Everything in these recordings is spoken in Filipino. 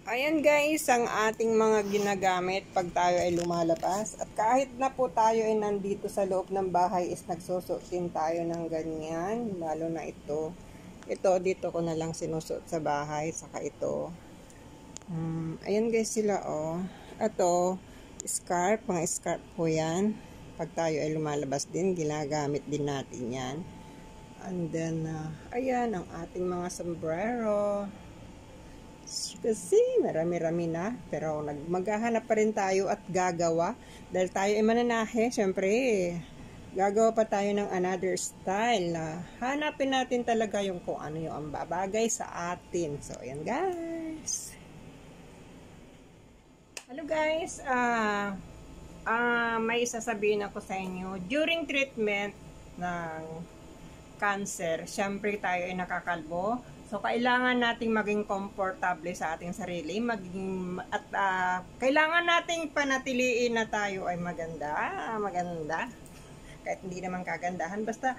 Ayan guys, ang ating mga ginagamit pag tayo ay lumalabas. At kahit na po tayo ay nandito sa loob ng bahay is nagsusuot din tayo ng ganyan. Lalo na ito. Ito, dito ko na lang sinusuot sa bahay. Saka ito. Ayan guys sila oh. Ito, scarf. Mga scarf po yan. Pag tayo ay lumalabas din, ginagamit din natin yan. And then, ayan ang ating mga sombrero. Kasi marami-rami na, pero maghahanap pa rin tayo at gagawa dahil tayo ay mananahe. Syempre gagawa pa tayo ng another style na hanapin natin talaga yung kung ano yung ang babagay sa atin. So ayan guys, hello guys, may sasabihin ako sa inyo. During treatment ng cancer, syempre tayo ay nakakalbo. So, kailangan nating maging komportable sa ating sarili, kailangan nating panatiliin na tayo ay maganda, kahit hindi naman kagandahan, basta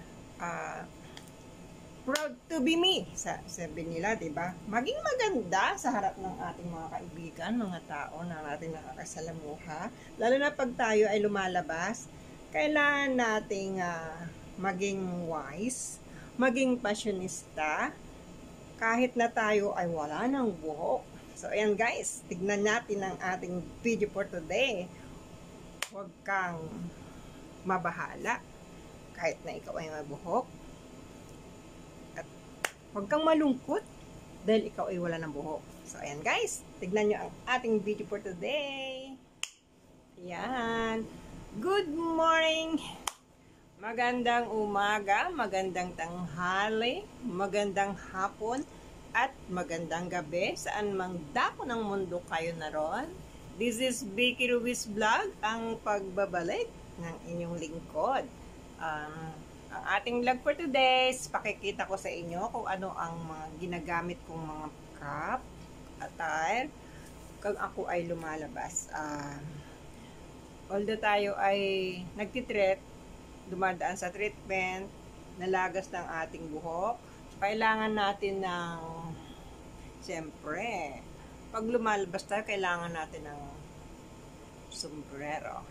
proud to be me, sabi nila, diba? Maging maganda sa harap ng ating mga kaibigan, mga tao na natin nakakasalamuha, lalo na pag tayo ay lumalabas, kailangan nating maging wise, maging passionista, kahit na tayo ay wala ng buhok. So, ayan guys, tignan natin ang ating video for today. Huwag kang mabahala kahit na ikaw ay may buhok. At huwag kang malungkot dahil ikaw ay wala ng buhok. So, ayan guys, tignan nyo ang ating video for today. Ayan. Good morning! Magandang umaga, magandang tanghali, magandang hapon, at magandang gabi saan mang dako ng mundo kayo naroon. This is Vicky Ruiz Vlog, ang pagbabalik ng inyong lingkod. Ang ating vlog for today is pakikita ko sa inyo kung ano ang mga ginagamit kong mga cap, attire, kung ako ay lumalabas. Although tayo ay nagtitreat, dumadaan sa treatment, nalagas ng ating buhok, kailangan natin ng, siyempre, pag lumalabas tayo, kailangan natin ng sombrero.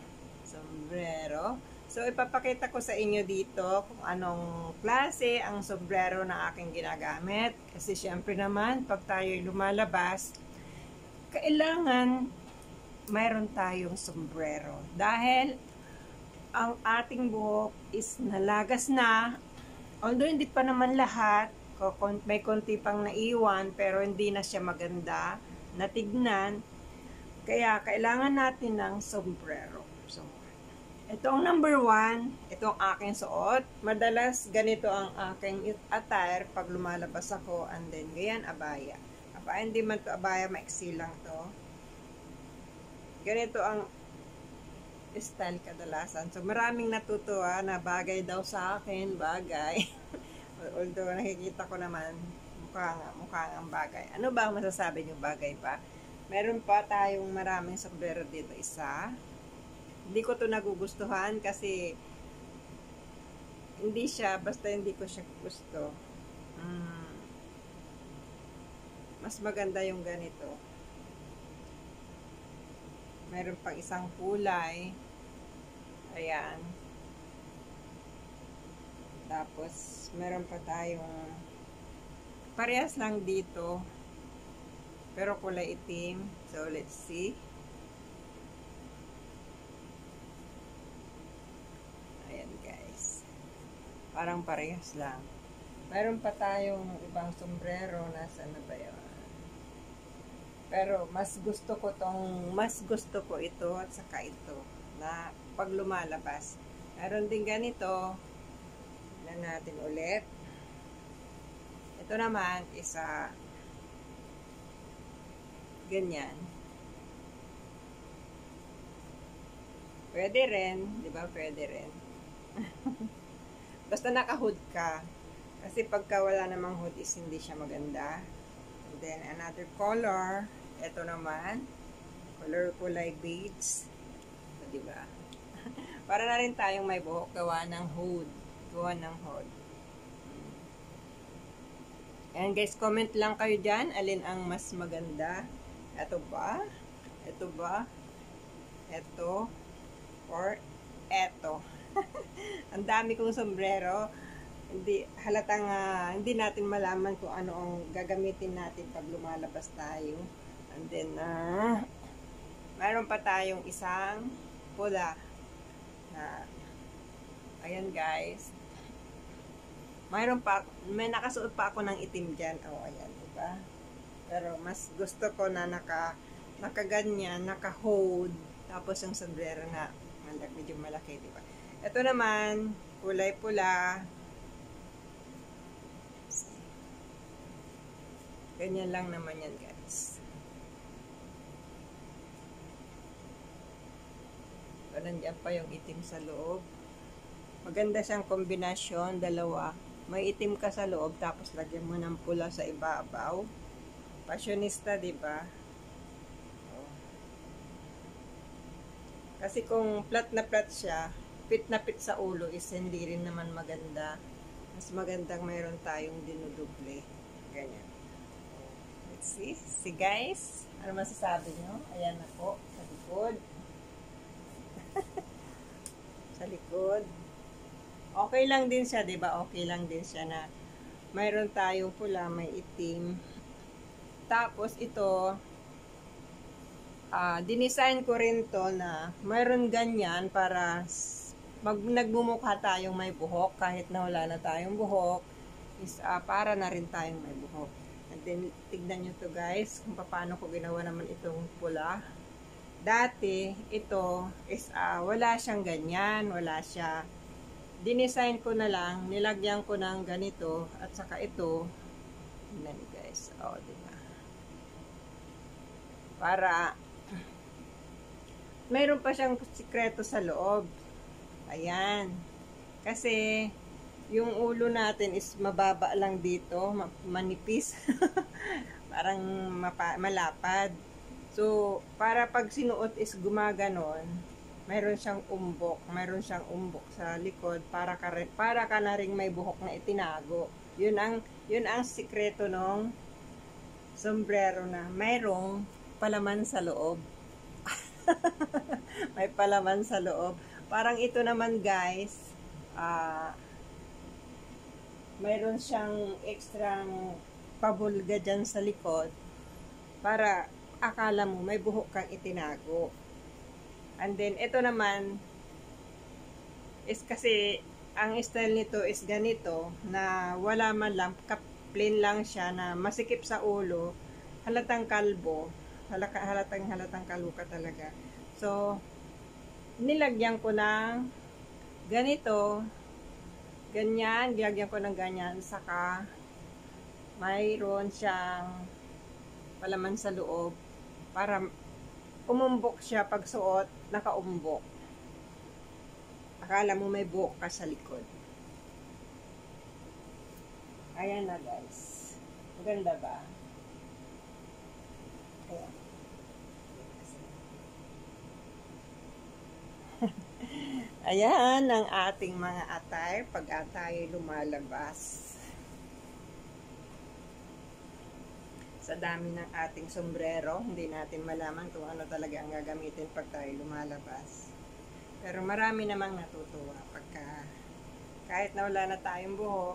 So, ipapakita ko sa inyo dito kung anong klase ang sombrero na aking ginagamit. Kasi siyempre naman, pag tayo lumalabas, kailangan mayroon tayong sombrero. Dahil ang ating buhok is nalagas na, although hindi pa naman lahat, may konti pang naiwan, pero hindi na siya maganda na tignan, kaya kailangan natin ng sombrero. So, ito ang number 1, ito ang aking suot. Madalas ganito ang aking attire pag lumalabas ako, and then ganyan abaya. Hindi man to abaya, maiksi lang to. Ganito ang style kadalasan. So, maraming natutuwa na bagay daw sa akin, bagay. Although, nakikita ko naman, mukha ang bagay. Ano ba ang masasabi nyo, bagay pa? Meron pa tayong maraming sombrero dito, isa. Hindi ko to nagugustuhan kasi hindi siya, basta hindi ko siya gusto. Mas maganda yung ganito. Meron pang isang kulay. Ayan. Tapos, meron pa tayong parehas lang dito. Pero kulay itim. So, let's see. Ayan, guys. Parang parehas lang. Meron pa tayong ibang sombrero. Nasaan na ba yun? Pero mas gusto ko ito at saka ito na pag lumalabas. Meron din ganito. Tignan natin ulit. Ito naman isa ganyan. Pwede rin, di ba? Pwede rin. Basta naka-hood ka. Kasi pagka wala namang hood is hindi siya maganda. And then another color. Ito naman, kulay beige. So, diba? Para na rin tayong may buhok, gawa ng hood. Ayan guys, comment lang kayo dyan, alin ang mas maganda. Ito ba? Ito ba? Ito? Or eto? Ang dami kong sombrero. Hindi halatang hindi natin malaman kung ano ang gagamitin natin pag lumalabas tayo. And then mayroon pa tayong isang pula na ayan guys. May nakasuot pa ako ng itim dyan. Oh, ayan, diba? Pero mas gusto ko na nakaganyan, naka-hold. Tapos yung sombrero na medyo malaki, diba? Ito naman, kulay pula. Ganyan lang naman yan, guys. So, nandiyan pa yung itim sa loob. Maganda siyang kombinasyon, dalawa. May itim ka sa loob, tapos lagyan mo ng pula sa ibabaw. Fashionista, diba? Oh. Kasi kung flat na flat siya, fit na fit sa ulo is hindi rin naman maganda. Mas magandang mayroon tayong dinuduble. Ganyan. Let's see. See guys, ano masasabi nyo? Ayan ako, sa likod. Sa likod. Okay lang din siya, diba? Okay lang din siya na mayroon tayong pula, may itim. Tapos ito, dinesign ko rin to na mayroon ganyan para nagmumukha tayong may buhok kahit na wala na tayong buhok. Is para na rin tayong may buhok. And then, tignan nyo to guys, kung paano ko ginawa naman itong pula. Dati, ito is wala siyang ganyan, wala siya. Dinesign ko na lang, nilagyan ko ng ganito, at saka ito, tignan nyo guys, o diba? Para, mayroon pa siyang sikreto sa loob. Ayan. Kasi, yung ulo natin is mababa lang dito, manipis. Parang malapad. So, para pag sinuot is gumaganon, mayroon siyang umbok sa likod para ka na ring may buhok na itinago. Yun ang sikreto ng sombrero na mayroong palaman sa loob. May palaman sa loob. Parang ito naman guys, mayroon siyang ekstrang pabulga dyan sa likod para akala mo may buhok kang itinago. And then, ito naman is kasi ang style nito is ganito na wala man lang, plain lang siya na masikip sa ulo, halatang kalbo, halatang kalbo ka talaga. So, nilagyan ko ng ganito, ganyan, nilagyan ko ng ganyan, saka mayroon siyang palaman sa loob para umumbok siya pag suot, nakaumbok. Akala mo may buhok ka sa likod. Ayan na guys. Maganda ba? Ayan. Ayan ang ating mga attire pag tayo lumalabas. Sa dami ng ating sombrero, hindi natin malaman kung ano talaga ang gagamitin pag tayo lumalabas. Pero marami namang natutuwa pagka kahit na wala na tayong buhok,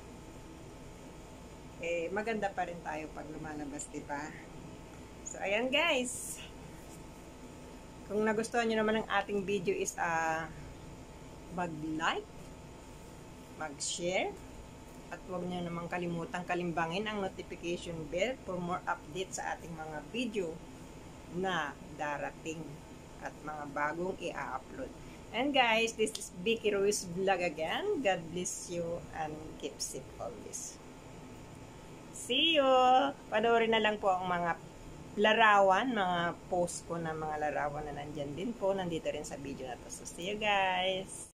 maganda pa rin tayo pag lumalabas, diba? So, ayan guys. Kung nagustuhan nyo naman ang ating video is mag-like, mag-share, at huwag nyo namang kalimutang kalimbangin ang notification bell for more updates sa ating mga video na darating at mga bagong i-upload. And guys, this is Vicky Ruiz Vlog again. God bless you and keep safe always. See you! Panoorin na lang po ang mga larawan, mga post ko na mga larawan na nandyan din po. Nandito rin sa video na to. So see you guys!